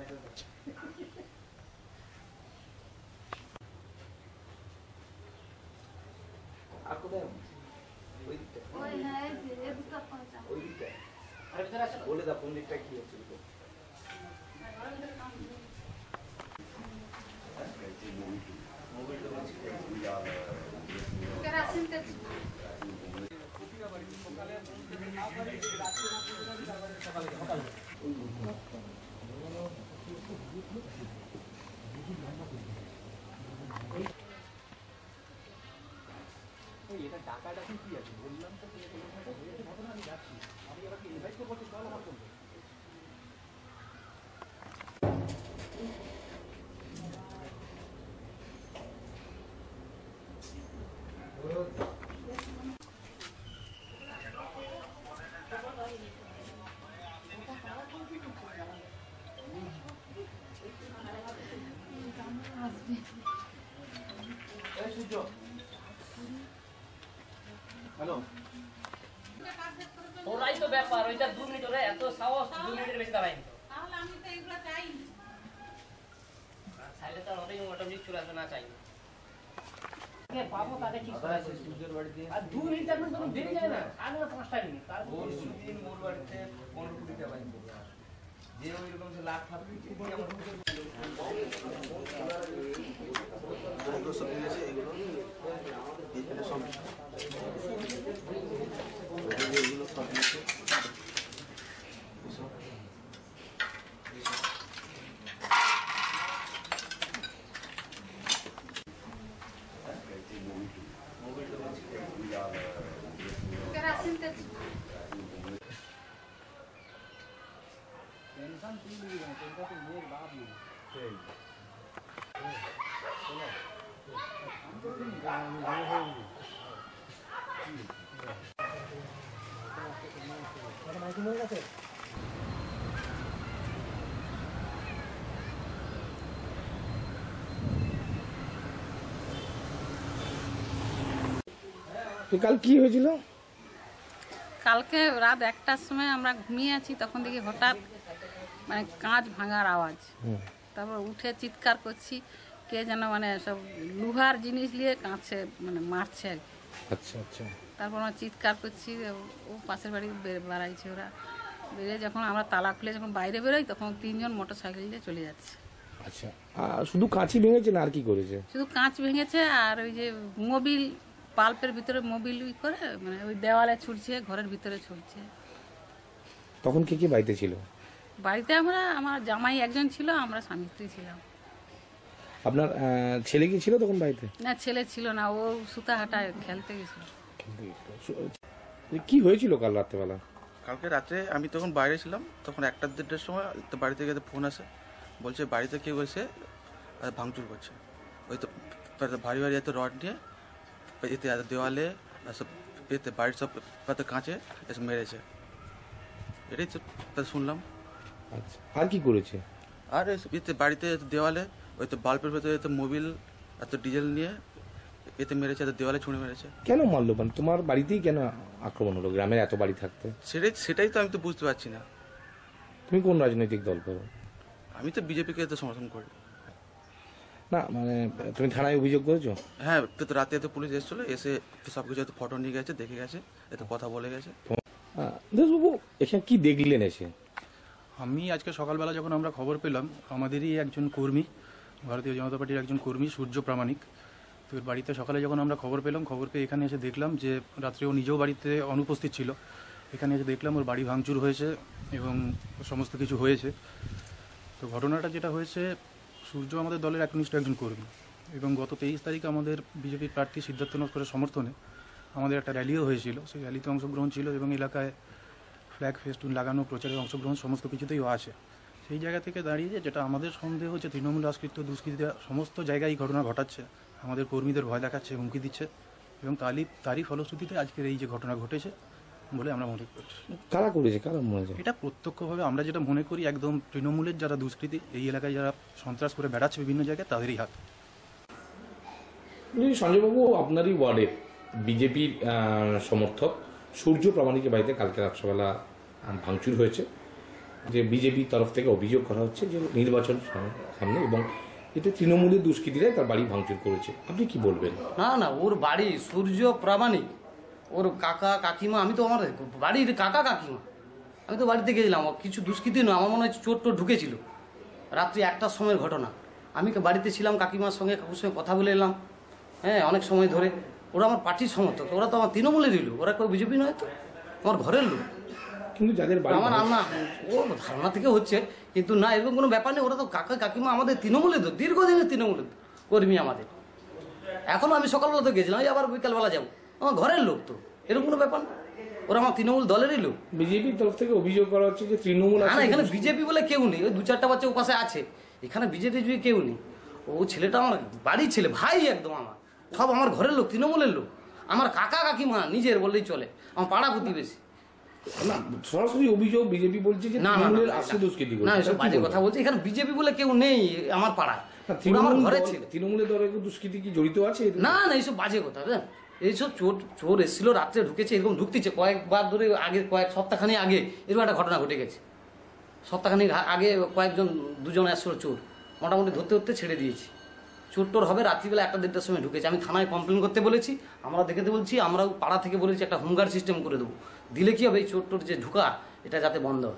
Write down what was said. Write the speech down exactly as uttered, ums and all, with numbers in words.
বলে দাও কোন দিকটা কি হচ্ছে। এটা টাকাটা কি আছে বললাম তো ঘটনা আমি যাচ্ছি আমি এবার ইনভাইট করবো চল আমার করবো। হ্যালো ওরাই তো ব্যাপার ওইটা দু মিনিট ওরা এত সাহস দু মিনিটের বেশি দাঁড়ায়নি তো। তাহলে আমি তো এগুলো চাইনি। চাইলে তো অনেক অটোমেটিক চলে আসবে না চাইনি। কে পাবো তাদের ঠিক আছে সূর্যের বাড়িতে আর দু মিনিট চার মিনিট তখন দেরি যায় না আগে না পাঁচটা মিনিট তার পরশু দিন মোর বাড়িতে পনেরো কোটি টাকা বাইন করবে যে ওই রকম সে লাখ থাকবে কি আমার তো সব মিলেছে এগুলো এখানে সব এগুলো সব মিলেছে टेंशन तुम नहीं है टेंशन तो मेरे बाप नहीं सही हम तो नहीं जाने होंगे अरे माइक में लगा थे তো কাল কি হয়েছিল? কালকে রাত একটার সময় আমরা ঘুমিয়ে আছি তখন দেখি হঠাৎ মানে কাঁচ ভাঙার আওয়াজ। তারপর উঠে চিৎকার করছি কে যেন মানে সব লোহার জিনিস নিয়ে কাঁচে মানে মারছে আর কি। আচ্ছা আচ্ছা। তারপর আমরা চিৎকার করছি ও পাশের বাড়ি বেড়াইছে ওরা বেরিয়ে যখন আমরা তালা খুলে যখন বাইরে বেরোই তখন তিনজন মোটর সাইকেল দিয়ে চলে যাচ্ছে। আচ্ছা আর শুধু কাঁচই ভেঙেছে না আর কি করেছে? শুধু কাঁচ ভেঙেছে আর ওই যে মোবিল পাল্পের ভিতরে মোবিল করে মানে ওই দেওয়ালে ছুটছে ঘরের ভিতরে ছুটছে। তখন কে কে বাড়িতে ছিল? বাড়িতে আমরা আমার জামাই একজন ছিল আমরা স্বামী স্ত্রী ছিলাম। আপনার ছেলে কি ছিল তখন বাড়িতে? না ছেলে ছিল না ও সুতাহাটায় খেলতে গেছিল। কি হয়েছিল কাল রাত্রেবেলা? কালকে রাত্রে আমি তখন বাইরে ছিলাম তখন একটা দেড়টার সময় তো বাড়ি থেকে ফোন আসে বলছে বাড়িতে কেউ এসে ভাঙচুর করছে ওই তো ভারী ভারী এত রড নিয়ে এতে দেওয়ালে সব এতে বাড়ির সব পাতে কাঁচে এসব মেরেছে এটাই তো শুনলাম। আচ্ছা আর কি করেছে? আর এতে বাড়িতে দেওয়ালে ওই তো বাল্বের ভেতরে এত মোবিল এত ডিজেল নিয়ে এতে মেরেছে এত দেওয়ালে ছুঁড়ে মেরেছে। কেন মারলো? মানে তোমার বাড়িতেই কেন আক্রমণ হলো গ্রামের এত বাড়ি থাকতে? সেটাই সেটাই তো আমি তো বুঝতে পারছি না। তুমি কোন রাজনৈতিক দল করো? আমি তো বিজেপিকে তো সমর্থন করি না। মানে তুমি থানায় অভিযোগ করেছো? হ্যাঁ তো রাতে এত পুলিশ এসেছিল এসে সবকিছু এত ফটো নিয়ে গেছে দেখে গেছে এত কথা বলে গেছে। দেশবাবু এখানে কি দেখলেন এসে? আমি আজকে সকালবেলা যখন আমরা খবর পেলাম আমাদেরই একজন কর্মী ভারতীয় জনতা পার্টির একজন কর্মী সূর্য প্রামাণিক তো এর বাড়িতে সকালে যখন আমরা খবর পেলাম খবর পেয়ে এখানে এসে দেখলাম যে রাত্রে ও নিজেও বাড়িতে অনুপস্থিত ছিল। এখানে এসে দেখলাম ওর বাড়ি ভাঙচুর হয়েছে এবং সমস্ত কিছু হয়েছে। তো ঘটনাটা যেটা হয়েছে সূর্য আমাদের দলের একনিষ্ঠ একজন কর্মী এবং গত তেইশ তারিখ আমাদের বিজেপির প্রার্থী সিদ্ধার্থ নস্করের সমর্থনে আমাদের একটা র্যালিও হয়েছিল। সেই র্যালিতে অংশগ্রহণ ছিল এবং এলাকায় ফ্ল্যাগ ফেস্টুন লাগানো প্রচারে অংশগ্রহণ সমস্ত কিছুতেই আছে। সেই জায়গা থেকে দাঁড়িয়ে যেটা আমাদের সন্দেহ হচ্ছে তৃণমূল রাজকৃত দুষ্কৃতীরা সমস্ত জায়গায় এই ঘটনা ঘটাচ্ছে আমাদের কর্মীদের ভয় দেখাচ্ছে হুমকি দিচ্ছে এবং তারই তারই ফলশ্রুতিতে আজকের এই যে ঘটনা ঘটেছে বলে আমরা মনে করছি। কারা করেছে কারা মনে হয়? এটা প্রত্যক্ষভাবে আমরা যেটা মনে করি একদম তৃণমূলের যারা দুষ্কৃতী এই এলাকায় যারা সন্ত্রাস করে বেড়াচ্ছে বিভিন্ন জায়গায় তাদেরই হাত। সঞ্জয়বাবু আপনারই ওয়ার্ডের বিজেপির সমর্থক সূর্য প্রামাণিকের বাড়িতে কালকে রাত্রবেলা ভাঙচুর হয়েছে যে বিজেপির তরফ থেকে অভিযোগ করা হচ্ছে যে নির্বাচন সামনে এবং এতে তৃণমূলের দুষ্কৃতীরাই তার বাড়ি ভাঙচুর করেছে, আপনি কি বলবেন? না না, ওর বাড়ি সূর্য প্রামাণিক, ওর কাকা কাকিমা, আমি তো আমার বাড়ির কাকা কাকিমা, আমি তো বাড়িতে গেছিলাম, কিছু দুষ্কৃতী নয়, আমার মনে হয় চোর টোর ঢুকেছিল, রাত্রি একটার সময়ের ঘটনা। আমি বাড়িতে ছিলাম, কাকিমার সঙ্গে কাকুর সঙ্গে কথা বলে এলাম, হ্যাঁ অনেক সময় ধরে। ওরা আমার পার্টির সমর্থক, ওরা তো আমার তৃণমূলে দিল, ওরা কেউ বিজেপি নয় তো, আমার ঘরের লোক। কিন্তু যাদের বাড়ি আমার না, ও ধারণা থেকে হচ্ছে, কিন্তু না, এরকম কোনো ব্যাপার নেই। ওরা তো কাকা কাকিমা আমাদের তৃণমূলে তো, দীর্ঘদিনের তৃণমূলের কর্মী আমাদের। এখনও আমি সকালবেলা তো গেছিলাম, আবার বিকালবেলা যাবো, আমার ঘরের লোক তো, এরকম কোনো ব্যাপার না। ওরা আমার তৃণমূল দলেরই লোক। বিজেপির তরফ থেকে অভিযোগ করা হচ্ছে যে তৃণমূল, না না, এখানে বিজেপি বলে কেউ নেই, ওই দু চারটা বাচ্চা ওপাশে আছে, এখানে বিজেপি জুড়ে কেউ নেই। ও ছেলেটা আমার বাড়ির ছেলে, ভাই একদম আমার, সব আমার ঘরের লোক, তৃণমূলের লোক, আমার কাকা কাকিমা নিজের বললেই চলে, আমার পাড়া প্রতিবেশী। না, সরাসরি অভিযোগ বিজেপি বলছে যে না না তৃণমূলের আসছে দুষ্কৃতী না, এসব বাজে কথা বলছে। এখানে বিজেপি বলে কেউ নেই আমার পাড়ায়, আমার ঘরের ছেলে। তৃণমূলের দলে দুষ্কৃতী কি জড়িত আছে? না না, এইসব বাজে কথা, হ্যাঁ এইসব চোর চোর এসেছিল, রাত্রে ঢুকেছে, এরকম ঢুকতেছে কয়েকবার ধরে, আগে কয়েক সপ্তাহখানি আগে এরকম একটা ঘটনা ঘটে গেছে। সপ্তাহখানি আগে কয়েকজন দুজন আসছিল চোর, মোটামুটি ধরতে ধরতে ছেড়ে দিয়েছি। চোর টোর হবে, রাত্রিবেলা একটা দেড়টার সময় ঢুকেছে। আমি থানায় কমপ্লেন করতে বলেছি, আমরা দেখতে বলছি, আমরাও পাড়া থেকে বলেছি একটা হোমগার্ড সিস্টেম করে দেবো, দিলে কি হবে এই চোর টোর যে ঢুকা, এটা যাতে বন্ধ হয়।